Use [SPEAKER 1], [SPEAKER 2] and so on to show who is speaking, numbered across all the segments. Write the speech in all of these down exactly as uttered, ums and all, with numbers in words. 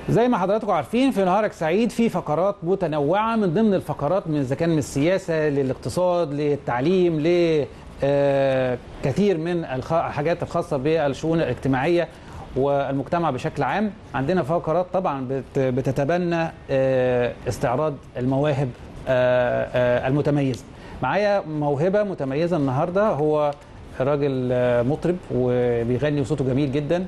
[SPEAKER 1] زي ما حضراتكم عارفين في نهارك سعيد في فقرات متنوعة، من ضمن الفقرات من إذا كان من السياسة للاقتصاد للتعليم لكثير من الحاجات الخاصة بالشؤون الاجتماعية والمجتمع بشكل عام. عندنا فقرات طبعا بتتبنى استعراض المواهب المتميزة. معايا موهبة متميزة النهاردة، هو راجل مطرب وبيغني وصوته جميل جدا،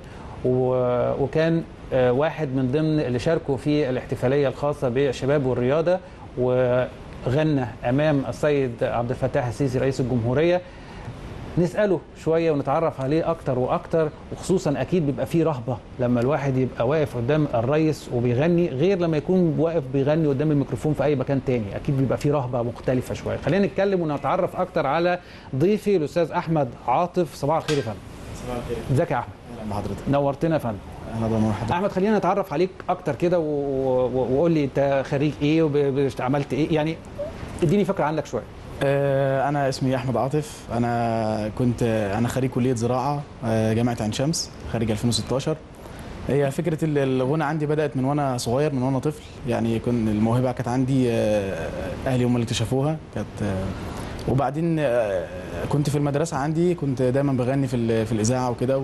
[SPEAKER 1] وكان واحد من ضمن اللي شاركوا في الاحتفالية الخاصة بالشباب والرياضة، وغنى أمام السيد عبد الفتاح السيسي رئيس الجمهورية. نسأله شوية ونتعرف عليه أكتر وأكتر، وخصوصا أكيد بيبقى فيه رهبة لما الواحد يبقى واقف قدام الرئيس وبيغني غير لما يكون واقف بيغني قدام الميكروفون في أي مكان تاني، أكيد بيبقى فيه رهبة مختلفة شوية. خلينا نتكلم ونتعرف أكتر على ضيفي الأستاذ أحمد عاطف. صباح الخير يا فندم.
[SPEAKER 2] صباح الخير.
[SPEAKER 1] ازيك يا أحمد؟
[SPEAKER 2] أهلا بحضرتك.
[SPEAKER 1] نورتنا يا فندم.
[SPEAKER 2] أهلا بمرحبا.
[SPEAKER 1] أحمد، خلينا نتعرف عليك أكتر كده وقول لي أنت خريج إيه وعملت إيه، يعني اديني فكرة عنك شوية.
[SPEAKER 2] أنا اسمي أحمد عاطف، أنا كنت أنا خريج كلية زراعة جامعة عين شمس، خريج ألفين وستاشر. هي فكرة الغنى عندي بدأت من وأنا صغير، من وأنا طفل، يعني كنت الموهبة كانت عندي، أهلي هم اللي اكتشفوها كانت. وبعدين كنت في المدرسة عندي كنت دايما بغني في في الإذاعة وكده،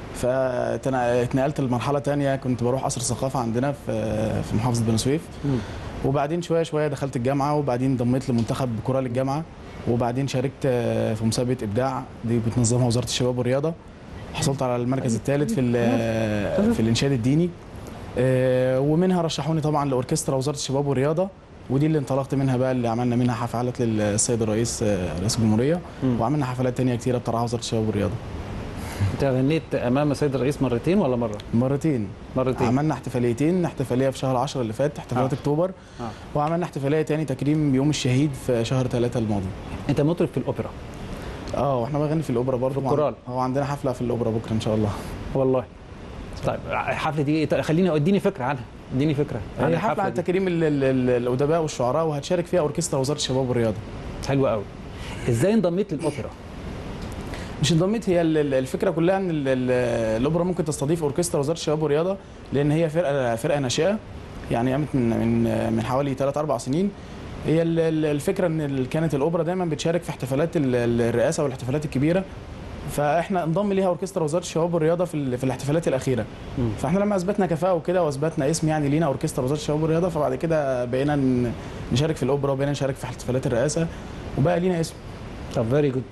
[SPEAKER 2] فاتنقلت لمرحلة تانية، كنت بروح قصر الثقافة عندنا في في محافظة بني سويف. وبعدين شويه شويه دخلت الجامعه، وبعدين انضميت لمنتخب كورال الجامعه، وبعدين شاركت في مسابقه ابداع دي بتنظمها وزاره الشباب والرياضه. حصلت على المركز الثالث في في الانشاد الديني، ومنها رشحوني طبعا لاوركسترا وزاره الشباب والرياضه، ودي اللي انطلقت منها بقى، اللي عملنا منها حفلات للسيد الرئيس رئيس الجمهوريه، وعملنا حفلات ثانيه كثيره بترعاها وزاره الشباب والرياضه.
[SPEAKER 1] انت غنيت امام السيد الرئيس مرتين ولا مره؟
[SPEAKER 2] مرتين.
[SPEAKER 1] مرتين.
[SPEAKER 2] عملنا احتفاليتين، احتفاليه في شهر عشرة اللي فات، احتفالات آه. اكتوبر، آه. وعملنا احتفاليه تاني تكريم بيوم الشهيد في شهر ثلاثة الماضي.
[SPEAKER 1] انت مطرب في الاوبرا؟
[SPEAKER 2] اه، واحنا بنغني في الاوبرا برضه.
[SPEAKER 1] في الكورال.
[SPEAKER 2] هو عندنا حفله في الاوبرا بكره ان شاء الله.
[SPEAKER 1] والله. طيب الحفله دي خليني اديني فكره عنها، اديني فكره
[SPEAKER 2] عن هي حفله عن تكريم الادباء والشعراء، وهتشارك فيها اوركسترا وزاره الشباب والرياضه.
[SPEAKER 1] حلو قوي. ازاي انضميت للاوبرا؟
[SPEAKER 2] مش انضميت، هي الفكره كلها ان الاوبرا ممكن تستضيف اوركسترا وزاره الشباب والرياضه، لان هي فرقه فرقه ناشئه، يعني قامت من من من حوالي ثلاث اربع سنين. هي الفكره ان كانت الاوبرا دايما بتشارك في احتفالات الرئاسه والاحتفالات الكبيره، فاحنا انضم ليها اوركسترا وزاره الشباب والرياضه في في الاحتفالات الاخيره. م. فاحنا لما اثبتنا كفاءه وكده واثبتنا اسم يعني لينا اوركسترا وزاره الشباب والرياضه، فبعد كده بقينا نشارك في الاوبرا وبقينا نشارك في احتفالات الرئاسه وبقى لينا اسم.
[SPEAKER 1] طب فيري جود.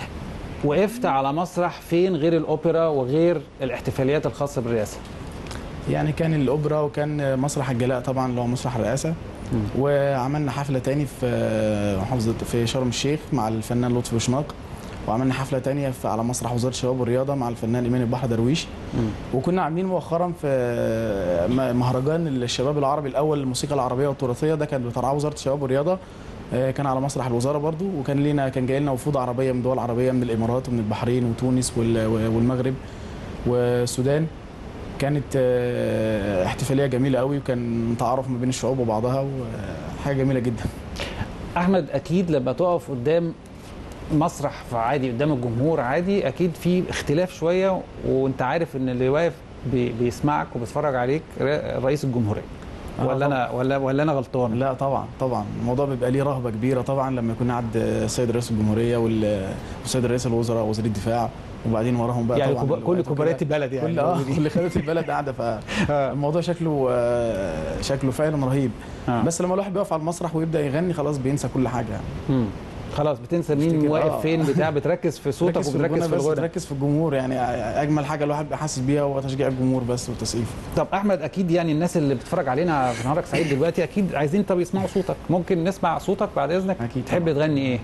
[SPEAKER 1] وقفت على مسرح فين غير الاوبرا وغير الاحتفاليات الخاصه بالرئاسه؟
[SPEAKER 2] يعني كان الاوبرا، وكان مسرح الجلاء طبعا اللي هو مسرح الرئاسه، م. وعملنا حفله تاني في محافظه في شرم الشيخ مع الفنان لطفي وشناق، وعملنا حفله تانية في على مسرح وزاره الشباب والرياضه مع الفنان ايمان البحر درويش. م. وكنا عاملين مؤخرا في مهرجان الشباب العربي الاول للموسيقى العربيه والتراثيه، ده كان بترعاه وزاره الشباب والرياضه، كان على مسرح الوزاره برضو، وكان لينا كان جاي لنا وفود عربيه من دول عربيه، من الامارات ومن البحرين وتونس والمغرب والسودان. كانت احتفاليه جميله قوي، وكان تعارف ما بين الشعوب وبعضها، وحاجه جميله جدا.
[SPEAKER 1] احمد، اكيد لما تقف قدام مسرح عادي قدام الجمهور عادي، اكيد في اختلاف شويه، وانت عارف ان اللي واقف بيسمعك وبيتفرج عليك رئيس الجمهوريه، ولا انا ولا ولا انا غلطان؟
[SPEAKER 2] لا طبعا طبعا، الموضوع بيبقى ليه رهبه كبيره طبعا لما يكون قاعد السيد رئيس الجمهوريه والسيد رئيس الوزراء ووزير الدفاع، وبعدين وراهم بقى
[SPEAKER 1] يعني
[SPEAKER 2] طبعا
[SPEAKER 1] كل كبارات البلد، يعني
[SPEAKER 2] كل اه كل خيرات البلد قاعده، فالموضوع شكله شكله فعلا رهيب. آه. بس لما الواحد بيقف على المسرح ويبدا يغني خلاص بينسى كل حاجه يعني.
[SPEAKER 1] امم خلاص بتنسى مين واقف آه. فين بتاع، بتركز في صوتك وبتركز في الغنى،
[SPEAKER 2] بتركز في الجمهور. يعني اجمل حاجه الواحد بيبقى حاسس بيها هو تشجيع الجمهور بس والتسقيف.
[SPEAKER 1] طب احمد، اكيد يعني الناس اللي بتتفرج علينا في نهارك سعيد دلوقتي اكيد عايزين طب يسمعوا صوتك، ممكن نسمع صوتك بعد اذنك؟
[SPEAKER 2] اكيد.
[SPEAKER 1] تحب تغني ايه؟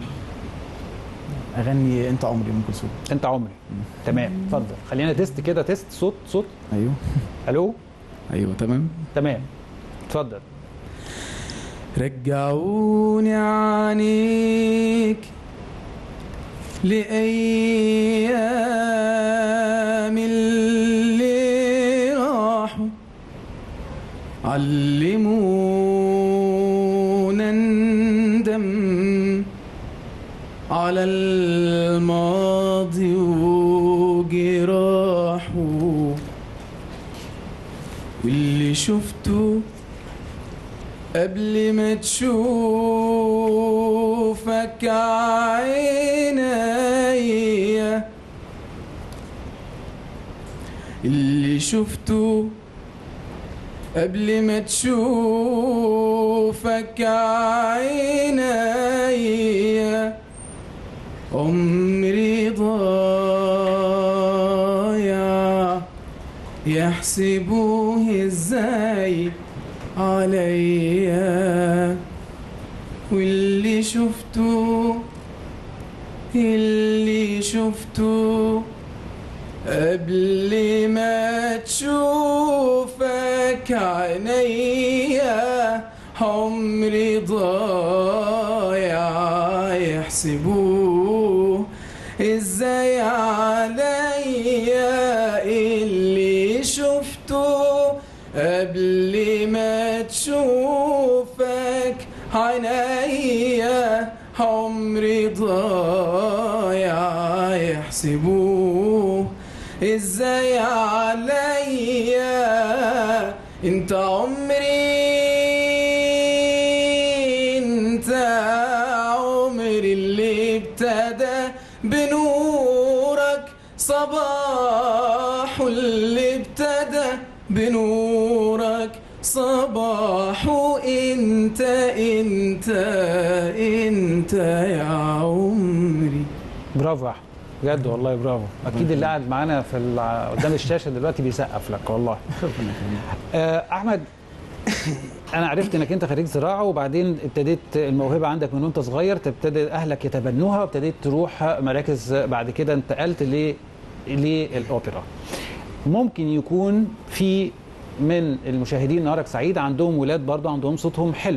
[SPEAKER 2] اغني انت عمري ام كلثوم.
[SPEAKER 1] انت عمري. تمام، اتفضل. خلينا تيست كده، تيست صوت صوت.
[SPEAKER 2] ايوه.
[SPEAKER 1] الو.
[SPEAKER 2] ايوه تمام.
[SPEAKER 1] تمام، اتفضل.
[SPEAKER 2] رجعوني عنيك لأيام اللي راحوا، علمونا ندم على الماضي وجراحه، واللي شفته قبل ما تشوفك عينيا، اللي شفته قبل ما تشوفك عينيا، عمري ضايع يحسبوه ازاي عليا، واللي شفته اللي شفته قبل ما تشوفك عينيا، عمري ضايع يحسبوه ازاي عليا، اللي شفته قبل ما تشوفك عينيا، عمري ضايع يحسبوه ازاي عليا، انت عمري انت عمري اللي ابتدى بنورك صباح، اللي ابتدى بنورك صباح، انت انت انت يا عمري.
[SPEAKER 1] برافو يا احمد، بجد والله برافو. اكيد اللي قاعد معانا في الع- قدام الشاشه دلوقتي بيسقف لك والله. آه، احمد، انا عرفت انك انت خريج زراعه، وبعدين ابتديت الموهبه عندك من وانت صغير، تبتدي اهلك يتبنوها، وابتديت تروح مراكز، بعد كده انتقلت ل للاوبرا. ممكن يكون في من المشاهدين نهارك سعيد عندهم ولاد برضه عندهم صوتهم حلو،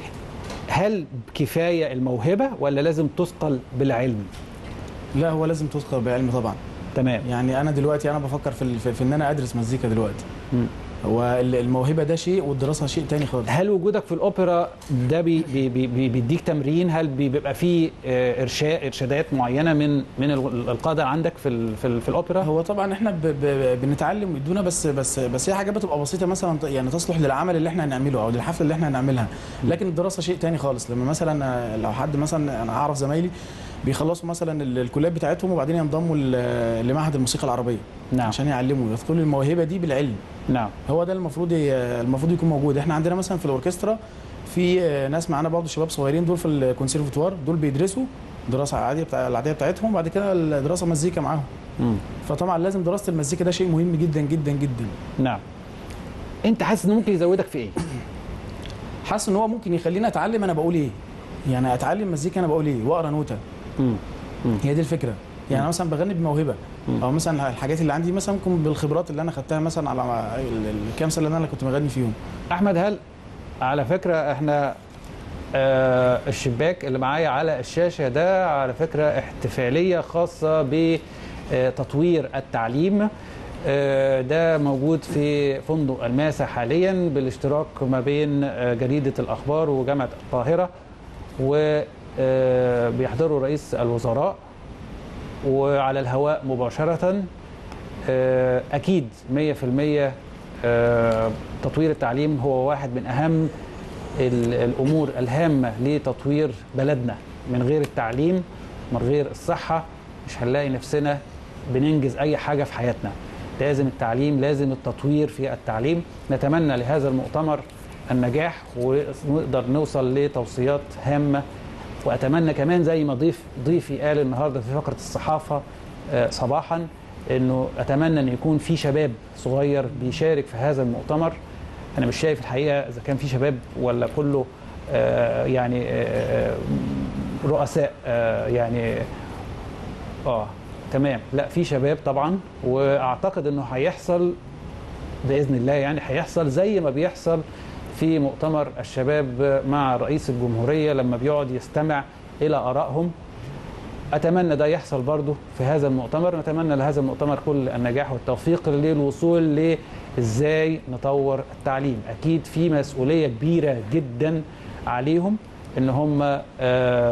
[SPEAKER 1] هل كفايه الموهبه ولا لازم تثقل بالعلم؟
[SPEAKER 2] لا، هو لازم تذكر بعلم طبعا.
[SPEAKER 1] تمام.
[SPEAKER 2] يعني انا دلوقتي انا بفكر في ال- في, في ان انا ادرس مزيكا دلوقتي.
[SPEAKER 1] م.
[SPEAKER 2] هو ال- الموهبه ده شيء والدراسه شيء تاني خالص.
[SPEAKER 1] هل وجودك في الاوبرا ده بي بي بي بيديك تمرين؟ هل بيبقى فيه آه، ارشاد ارشادات معينه من من ال- القاده عندك في ال في, ال في الاوبرا؟
[SPEAKER 2] هو طبعا احنا ب ب بنتعلم ويدونا، بس بس بس هي حاجات بتبقى بسيطه مثلا، يعني تصلح للعمل اللي احنا هنعمله او للحفله اللي احنا هنعملها، لكن الدراسه شيء تاني خالص. لما مثلا لو حد مثلا، انا اعرف زمايلي بيخلصوا مثلا ال- الكليات بتاعتهم وبعدين ينضموا ل- لمعهد الموسيقى العربيه.
[SPEAKER 1] نعم.
[SPEAKER 2] عشان يعلموا يدخلوا الموهبه دي بالعلم.
[SPEAKER 1] نعم.
[SPEAKER 2] هو ده المفروض ي- المفروض يكون موجود. احنا عندنا مثلا في الاوركسترا في ناس معانا برضه شباب صغيرين، دول في الكونسيرفتوار، دول بيدرسوا دراسه عاديه بتاع العاديه بتاعتهم، وبعد كده الدراسه مزيكا معاهم.
[SPEAKER 1] مم.
[SPEAKER 2] فطبعا لازم دراسه المزيكا، ده شيء مهم جدا جدا جدا.
[SPEAKER 1] نعم. انت حاسس انه ممكن يزودك في ايه؟
[SPEAKER 2] حاسس ان هو ممكن يخليني اتعلم انا بقول ايه، يعني اتعلم مزيكا انا بقول ايه واقرا نوته.
[SPEAKER 1] مم. مم.
[SPEAKER 2] هي دي الفكره. يعني انا مثلا بغني بموهبه، او مثلا الحاجات اللي عندي مثلا ممكن بالخبرات اللي انا خدتها مثلا على ال- ال- الكام سنه اللي انا كنت بغني فيهم.
[SPEAKER 1] احمد، هل على فكره احنا آه الشباك اللي معايا على الشاشه ده على فكره احتفاليه خاصه بتطوير التعليم، آه ده موجود في فندق الماسة حاليا بالاشتراك ما بين آه جريده الاخبار وجامعه القاهره، وبيحضروا رئيس الوزراء وعلى الهواء مباشره. آه اكيد مية في المية آه تطوير التعليم هو واحد من اهم الامور الهامه لتطوير بلدنا. من غير التعليم، من غير الصحه، مش هنلاقي نفسنا بننجز اي حاجه في حياتنا. لازم التعليم، لازم التطوير في التعليم. نتمنى لهذا المؤتمر النجاح ونقدر نوصل لتوصيات هامه، واتمنى كمان زي ما ضيف ضيفي قال النهارده في فقره الصحافه آه صباحا، انه اتمنى ان يكون في شباب صغير بيشارك في هذا المؤتمر. انا مش شايف الحقيقه اذا كان في شباب ولا كله آه يعني آه رؤساء آه يعني اه تمام. لا، في شباب طبعا، واعتقد انه هيحصل باذن الله، يعني هيحصل زي ما بيحصل في مؤتمر الشباب مع رئيس الجمهوريه لما بيقعد يستمع الى ارائهم. اتمنى ده يحصل برضه في هذا المؤتمر. نتمنى لهذا المؤتمر كل النجاح والتوفيق للوصول لازاي نطور التعليم. اكيد في مسؤوليه كبيره جدا عليهم ان هم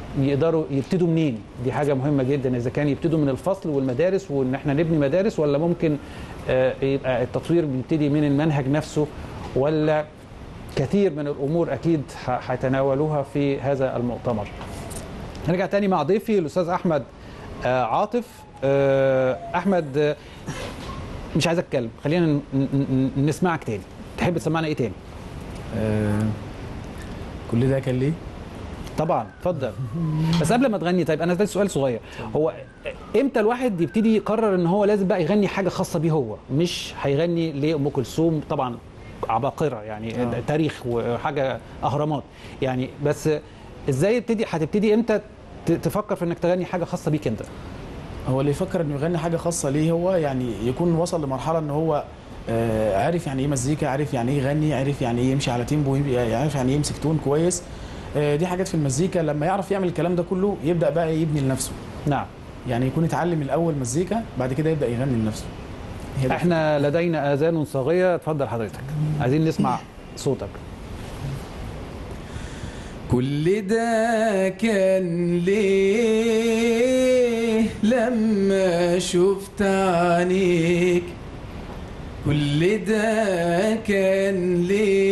[SPEAKER 1] يقدروا يبتدوا منين؟ دي حاجه مهمه جدا، اذا كان يبتدوا من الفصل والمدارس وان احنا نبني مدارس، ولا ممكن يبقى التطوير بيبتدي من المنهج نفسه، ولا كثير من الامور اكيد هيتناولوها في هذا المؤتمر. نرجع تاني مع ضيفي الاستاذ احمد عاطف. احمد مش عايز اتكلم، خلينا نسمعك تاني. تحب تسمعنا ايه تاني؟
[SPEAKER 2] آه كل ده كان ليه؟
[SPEAKER 1] طبعا اتفضل. بس قبل ما تغني، طيب انا ده سؤال صغير، هو امتى الواحد يبتدي يقرر ان هو لازم بقى يغني حاجه خاصه بيه هو، مش هيغني لام كلثوم طبعا عباقره يعني آه. تاريخ وحاجه اهرامات يعني، بس ازاي يبتدي هتبتدي امتى تفكر في انك تغني حاجه خاصه بيك انت؟
[SPEAKER 2] هو اللي يفكر انه يغني حاجه خاصه ليه هو يعني يكون وصل لمرحله ان هو آه عارف يعني ايه مزيكا، عارف يعني ايه يغني، عارف يعني ايه يمشي على تيمبو، عارف يعني ايه يمسك تون كويس. آه دي حاجات في المزيكا، لما يعرف يعمل الكلام ده كله يبدا بقى يبني لنفسه.
[SPEAKER 1] نعم.
[SPEAKER 2] يعني يكون اتعلم الاول مزيكا، بعد كده يبدا يغني لنفسه.
[SPEAKER 1] احنا لدينا اذان صاغيه، اتفضل حضرتك، عايزين نسمع صوتك.
[SPEAKER 2] كل ده كان ليه لما شفت عينيك، كل ده كان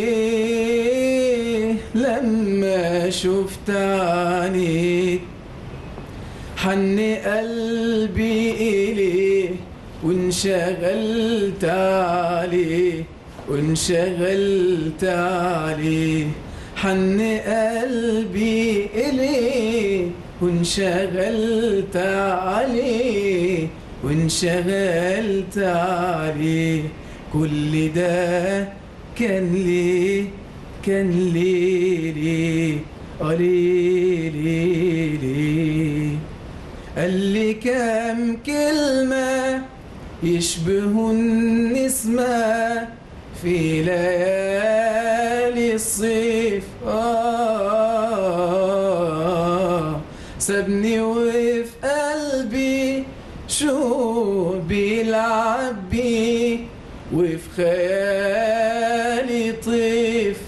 [SPEAKER 2] ليه لما شفت عينيك، حن قلبي إليه وانشغلت عليه وانشغلت عليه، حن قلبي إليه وانشغلت عليه وانشغلت عليه، كل ده كان ليه كان ليه ليه آه ليه ليه ليه. قال لي كام كلمة يشبهوا النسمة في ليالي الصيف، آه سابني وفي قلبي شو بيلعب بيه وفي خيالي طيف،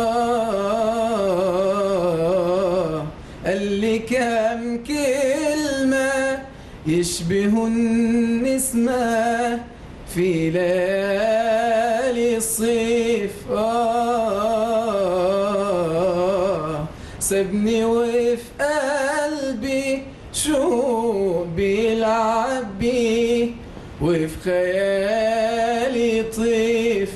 [SPEAKER 2] آه قال لي كام كلمة يشبهوا النسمة في ليالي الصيف، آه سابني وفي قلبي شو بيلعب بيه وفي خيالي طيف،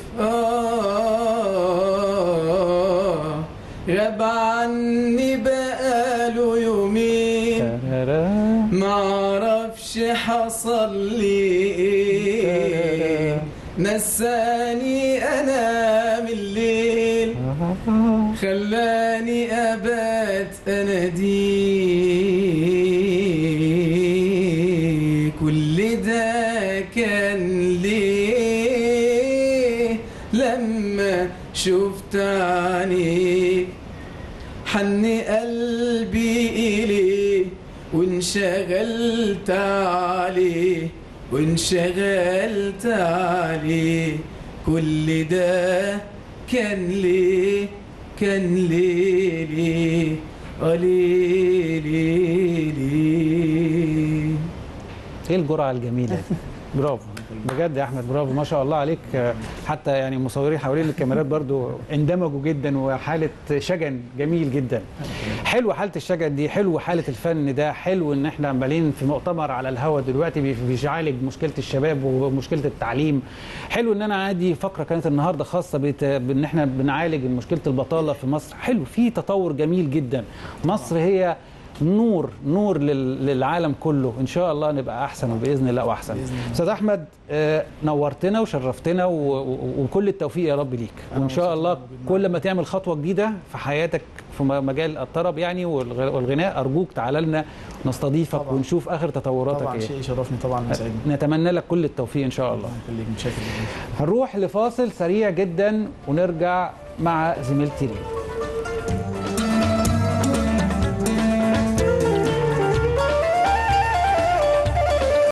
[SPEAKER 2] آه غاب عني بقاله يومين معرفش حصل لي ايه، نساني انام الليل خلاني ابات اناديه، كل ده كان ليه لما شفت عينيك، حن قلبي إليه وانشغلت عليه وانشغلت عليه، كل ده كان ليه كان ليه ليه آه ليه ليه ليه.
[SPEAKER 1] ايه الجرعه الجميله دي؟ برافو بجد يا احمد، برافو ما شاء الله عليك. حتى يعني المصورين حوالين الكاميرات برضو اندمجوا جدا، وحاله شجن جميل جدا. حلو حاله الشجن دي، حلو حاله الفن ده، حلو ان احنا عمالين في مؤتمر على الهوا دلوقتي بيعالج مشكله الشباب ومشكله التعليم. حلو ان انا عندي فقره كانت النهارده خاصه بان احنا بنعالج مشكله البطاله في مصر. حلو، في تطور جميل جدا. مصر هي نور نور للعالم كله، ان شاء الله نبقى احسن وباذن الله واحسن. استاذ احمد نورتنا وشرفتنا وكل التوفيق يا رب ليك، وان شاء الله كل ما تعمل خطوه جديده في حياتك في مجال الطرب يعني والغناء، ارجوك تعالى لنا نستضيفك طبعا. ونشوف اخر تطوراتك.
[SPEAKER 2] طبعا شيء يشرفني طبعا ويسعدني.
[SPEAKER 1] نتمنى لك كل التوفيق ان شاء الله.
[SPEAKER 2] خليك متشكر.
[SPEAKER 1] هنروح لفاصل سريع جدا ونرجع مع زميلتي ليه.